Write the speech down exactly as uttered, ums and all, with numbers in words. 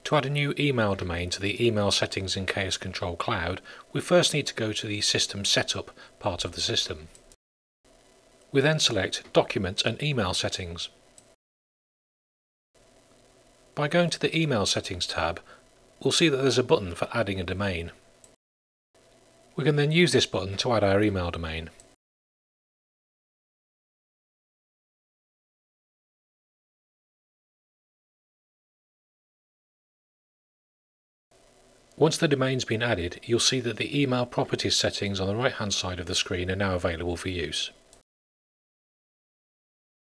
To add a new email domain to the email settings in K S Control Cloud, we first need to go to the System Setup part of the system. We then select Document and Email Settings. By going to the Email Settings tab, we'll see that there's a button for adding a domain. We can then use this button to add our email domain. Once the domain's been added, you'll see that the email properties settings on the right hand side of the screen are now available for use.